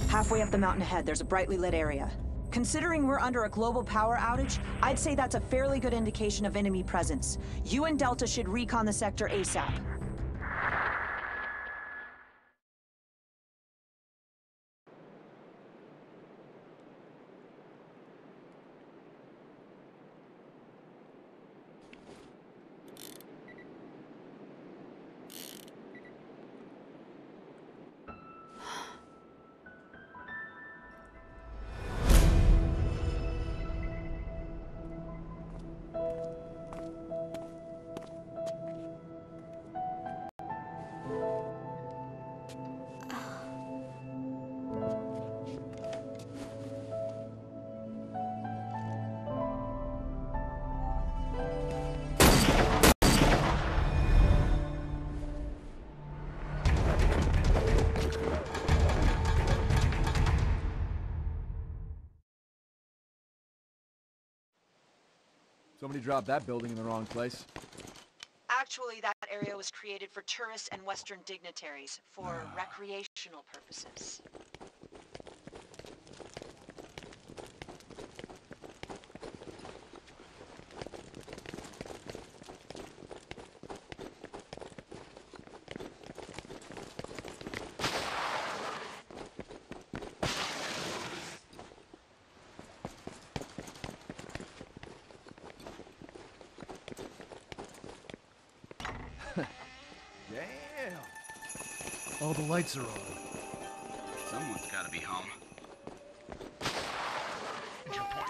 Halfway up the mountain ahead, there's a brightly lit area. Considering we're under a global power outage, I'd say that's a fairly good indication of enemy presence. You and Delta should recon the sector ASAP. Somebody dropped that building in the wrong place. Actually, that area was created for tourists and Western dignitaries for recreational purposes. Damn! All the lights are on. Someone's gotta be home. What's your point?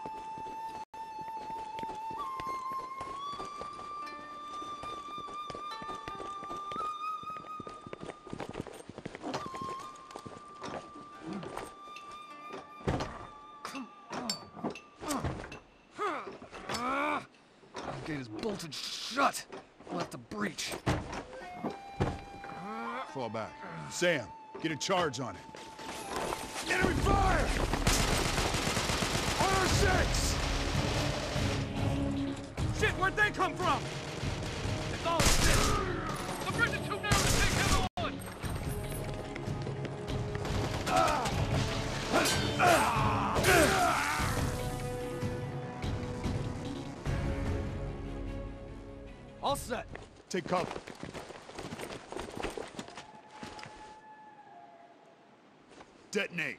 The gate is bolted shut. We'll have to breach. Fall back. Sam, get a charge on it. Enemy fire! On our six! Shit, where'd they come from? It's all shit. The bridge is too narrow to take them on. All set. Take cover. Detonate.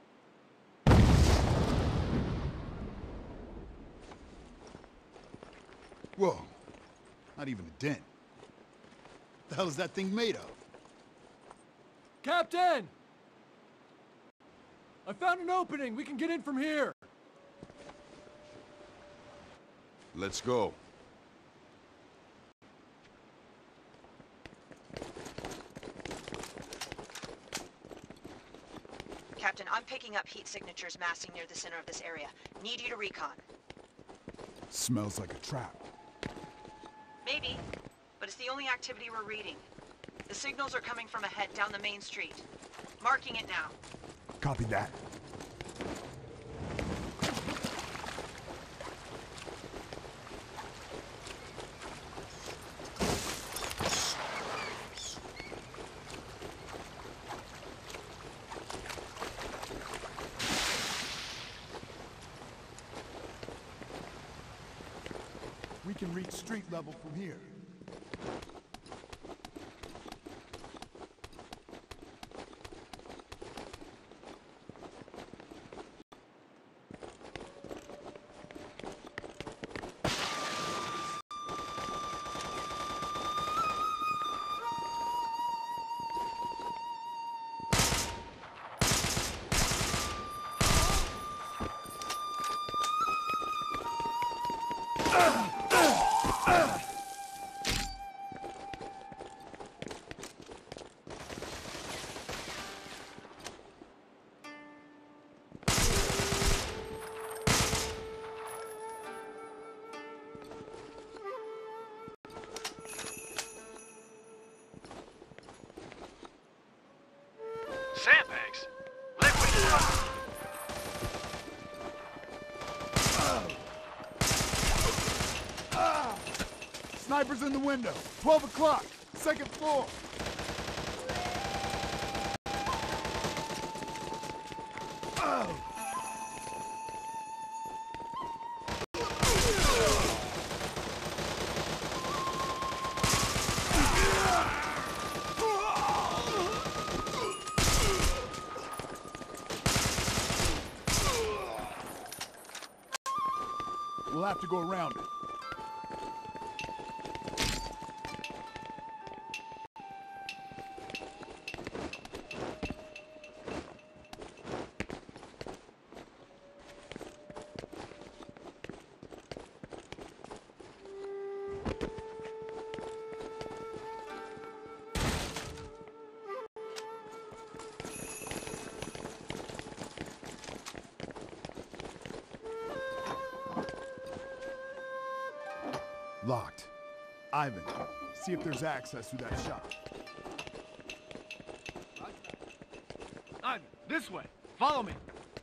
Whoa. Not even a dent. The hell is that thing made of? Captain! I found an opening. We can get in from here. Let's go. Captain, I'm picking up heat signatures massing near the center of this area. Need you to recon. Smells like a trap. Maybe, but it's the only activity we're reading. The signals are coming from ahead down the main street. Marking it now. Copy that. We can reach street level from here. Sandbags? Liquid. Sniper's in the window. 12 o'clock. Second floor. go around it. Locked. Ivan, see if there's access through that shop. Ivan, this way. Follow me.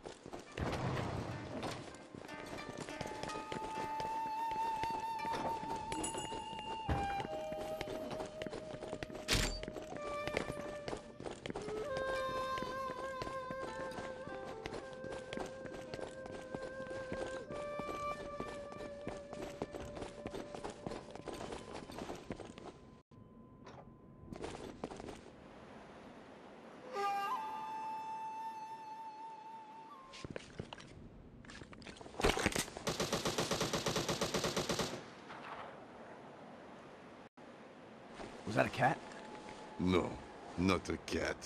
Was that a cat? No, not a cat.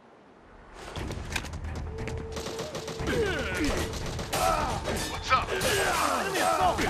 What's up? Enemy assault!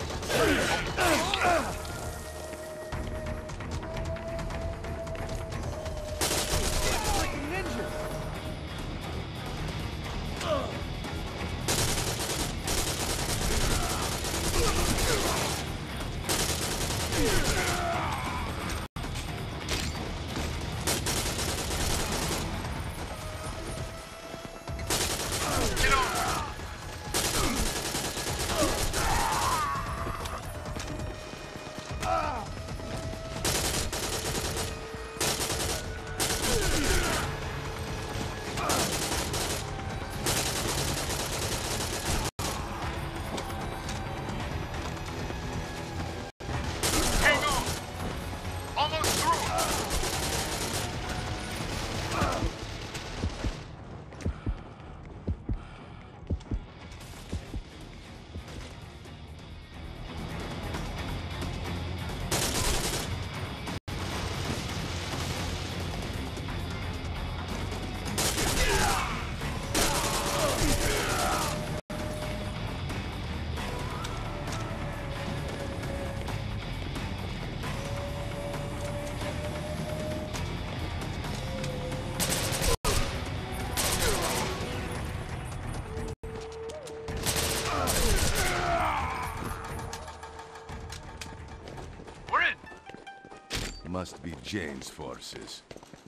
Must be Jane's forces.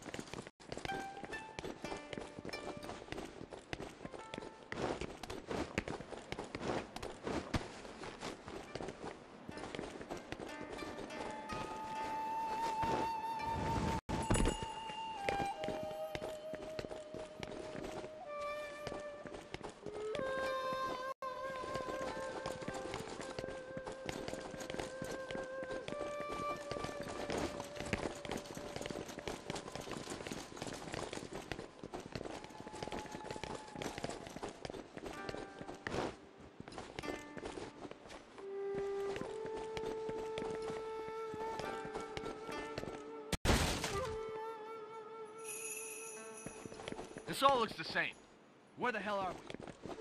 This all looks the same. Where the hell are we?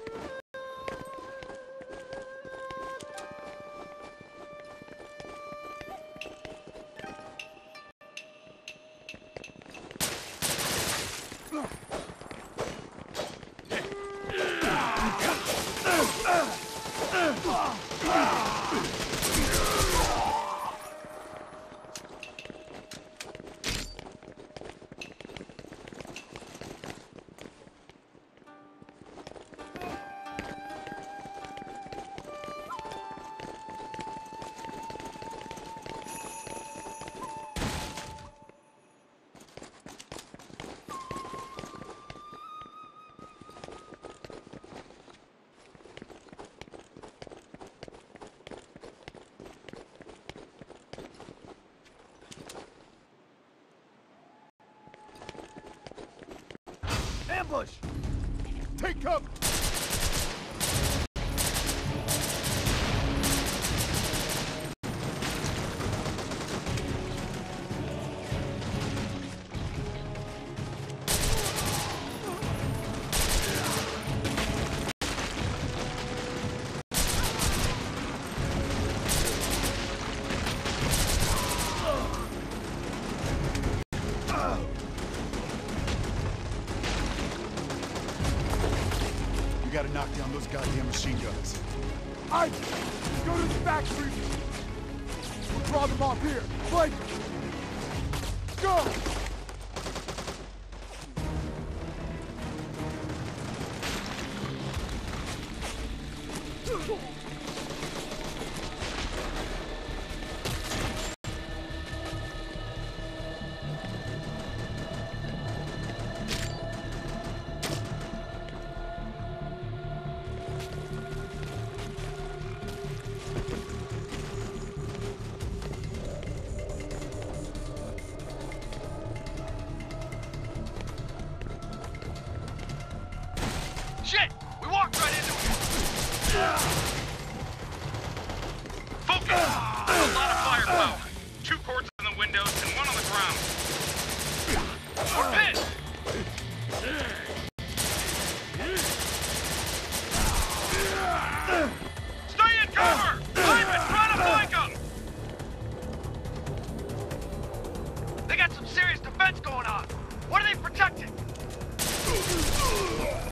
Ambush! Take cover! gotta knock down those goddamn machine guns. Ike, go to the factory. We'll draw them off here. Blake, go! Shit! We walked right into it! Focus! A lot of firepower. 2 cords in the windows and 1 on the ground. We're pinned! Stay in cover! I've been trying to flank them! They got some serious defense going on. What are they protecting?